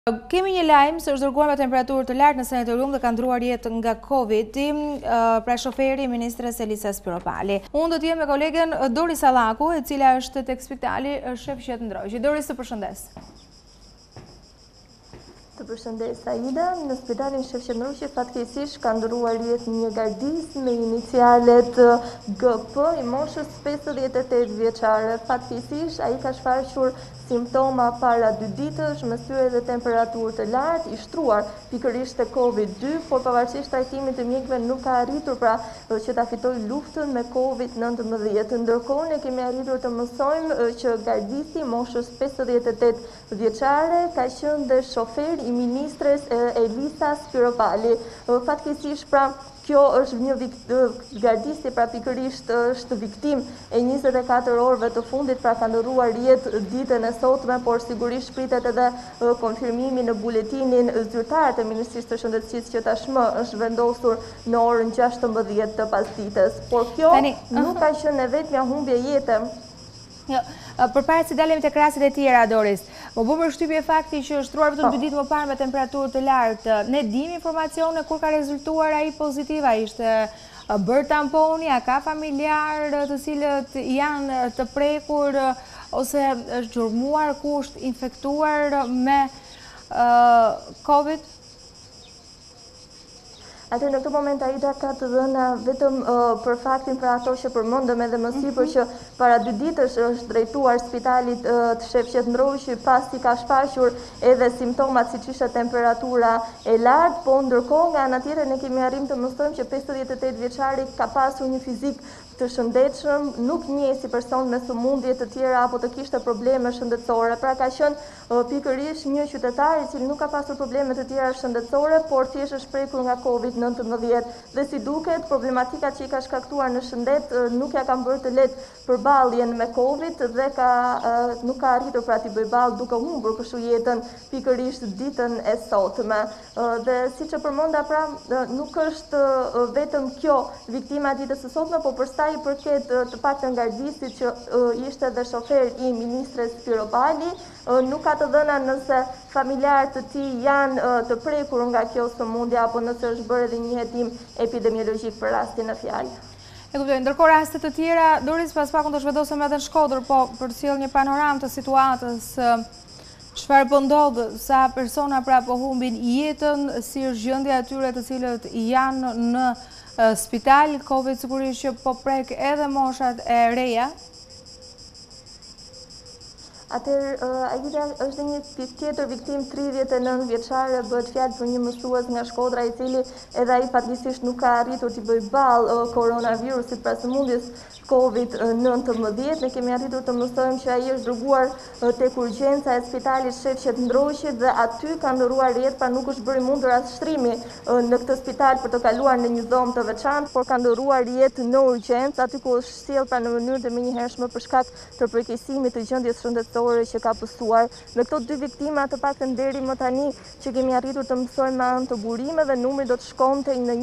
Kemi një lajmë se është dërguar me temperaturë të lartë në sanatorium dhe ka ndruar jetë nga Covid, pra shoferi i ministres Elisa Spiropali. Unë do t'jem me kolegen Doris Sallaku, e cila është tek spitali Shef Qetndroqi. Doris, të përshëndes. Të përshëndes, Aida. Në spitalin Shef Qetndroqi fatkeqësisht ka ndruar jetë një gardis me inicialet GP i moshës 58 vjeçare. Fatkeqësisht ai ka shfaqur simptoma para 2 ditësh, me syre dhe temperaturë të lartë, i shtruar pikërisht te Covid-2, por pavarësisht trajtimit të mjekëve nuk ka arritur pra që ta fitojë luftën me Covid-19. Ndërkohë ne kemi arritur të mësojmë që gardisi moshës 58 vjeçare ka qenë dhe shofer i ministres Elisa Spiropali. Fatkeqësisht pra kjo është një gardisi pra pikërisht është viktim e 24 orëve të fundit, pra ka ndëruar jetë ditën e sotme, por sigurisht pritet edhe konfirmimi në buletinin zyrtar të Ministrisë së Shëndetësisë që tashmë është vendosur në orën 16 të pasdites. Por kjo nuk ka qenë e vetmja humbje jete. Përpara se dalim tek rastet e tjera, Doris, më bë përshtypje fakti që është shtruar vetëm 2 ditë më parë me temperaturë të lartë. Ne dim informacione kur ka rezultuar ai pozitiv, ai ishte bërë tamponi, a ka familjar të cilët janë të prekur ose është gjurmuar kusht infektuar me Covid? Atë në këtë moment Aida ka të dhëna vetëm për faktin për ato që përmendëm edhe më sipër që para 2 ditësh është drejtuar spitalit të Shef Qetndroqi pasi ka shfaqur edhe simptomat siç ishte temperatura e lartë, po ndërkohë nga ana tjetër ne kemi arrim të mësojmë që 58 vjeçari ka pasur një fizik të shëndetshëm, nuk njeh si person me sëmundje të tjera apo të kishte probleme shëndetësore. Pra ka qenë pikërisht një qytetar i cili nuk ka pasur probleme të tjera shëndetësore, por thjesht është prekur nga Covid-19. Dhe si duket, problematikat që i ka shkaktuar në shëndet nuk ja kanë bërë të lehtë përballjen me Covid dhe nuk ka arritur pra t'i bëjë ballë duke humbur kështu jetën pikërisht ditën e sotme. Dhe siç e përmenda pra, nuk është vetëm kjo viktima e ditës së sotme, por përsa i përket të paktën gardisit që ishte dhe shofer i ministres Spiropali, nuk ka të dhëna nëse familjarët të tij janë të prekur nga kjo sëmundje apo nëse është bërë edhe një hetim epidemiologjik për rastin në fjalë. E kuptoj, ndërkohë raste të tjera, Doris, pas pak do zhvendosem edhe në Shkodër, po për të sjellë një panoramë të situatës, çfarë po ndodh, sa persona pra po humbin jetën, si është gjendja e tyre të cilët janë në spital, Covid sigurisht që po prek edhe moshat e reja. Aida është një tjetër viktim 39 vjeçare, bëhet fjalë për një mësues nga Shkodra i cili edhe ai fatkeqësisht nuk ka arritur të bëjë ballë koronavirusit pra sëmundjes Covid-19. Ne kemi arritur të mësojmë që ai është dërguar tek urgjenca e spitalit Shef Qetndroqi dhe aty ka ndëruar jetë, pra nuk është bërë i mundur as shtrimi në këtë spital për të kaluar në një dhomë të veçantë, por ka ndëruar jetë në urgjencë aty ku është sjell pra në mënyrë të menjëhershme për shkak të përkeqësimit të gjendjes shëndetësore që ka pësuar. Me këto 2 viktima të paktën deri më tani që kemi arritur të mësojmë me anë të burimeve, numri do të shkonte në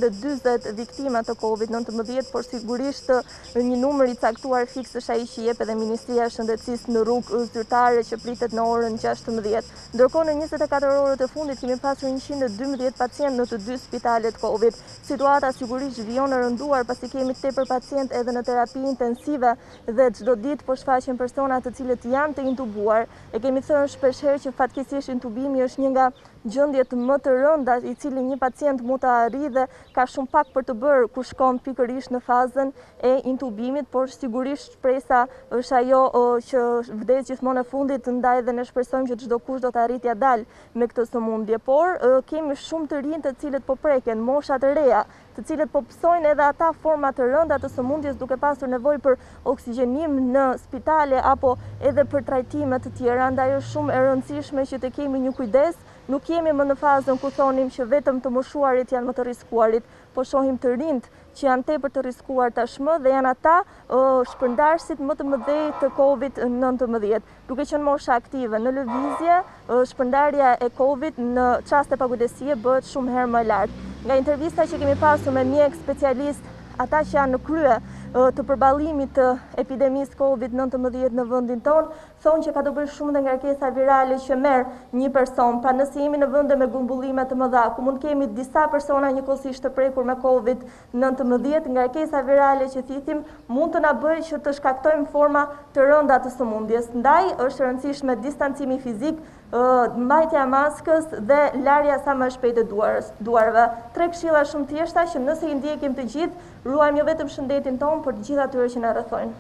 140 viktima të Covid-19, por sigurisht një numër i caktuar fiks është ai që jep edhe Ministria e Shëndetësisë në rrugë zyrtare që pritet në orën 16. Ndërkohë në 24 orët e fundit kemi pasur 112 pacientë në të 2 spitalet Covid. Situata sigurisht vijon e rënduar pasi kemi tepër pacientë edhe në terapi intensive dhe çdo ditë po shfaqen persona të cilët janë të intubuar. E kemi thënë shpeshherë që fatkeqësisht intubimi është një nga gjendjet më të rënda i cili një pacient mund të arrijë dhe ka shumë pak për të bërë kur shkon pikërisht në fazën e intubimit, por sigurisht shpresa është ajo që vdes gjithmonë në fundit, ndaj dhe ne shpresojmë që çdo kush do të arritja dal me këtë sëmundje. Por kemi shumë të rinj të cilët po preken, mosha të reja, të cilët po psojnë edhe ata forma të rënda të sëmundjes duke pasur nevojë për oksigjenim në spitale apo edhe për trajtime të tjera. Andaj është shumë e rëndësishme që të kemi një kujdes. Nuk jemi më në fazën ku thonim që vetëm të moshuarit janë më të riskuarit, po shohim të rinjt që janë tepër të riskuar tashmë dhe janë ata shpërndarësit më të mëdhej të Covid-19. Duke qenë mosha aktive në lëvizje, shpërndarja e Covid në çaste pakujdesie bëhet shumë herë më e lartë. Nga intervista që kemi pasur me mjek specialist, ata që janë në krye të përballimit të epidemisë Covid-19 në vendin tonë, thonë që ka të bëjë shumë dhe ngarkesa virale që merr një person. Pra nëse jemi në vende me grumbullime të mëdha, ku mund kemi disa persona njëkohësisht të prekur me COVID-19, ngarkesa virale që thithim mund të na bëjë që të shkaktojmë forma të rënda të sëmundjes. Ndaj është e rëndësishme distancimi fizik, mbajtja e maskës dhe larja sa më shpejt e duarve. 3 këshilla shumë thjeshta që nëse i ndjekim të gjithë, ruajmë jo vetëm shëndetin tonë, por të gjithë atyre që na rrethojnë.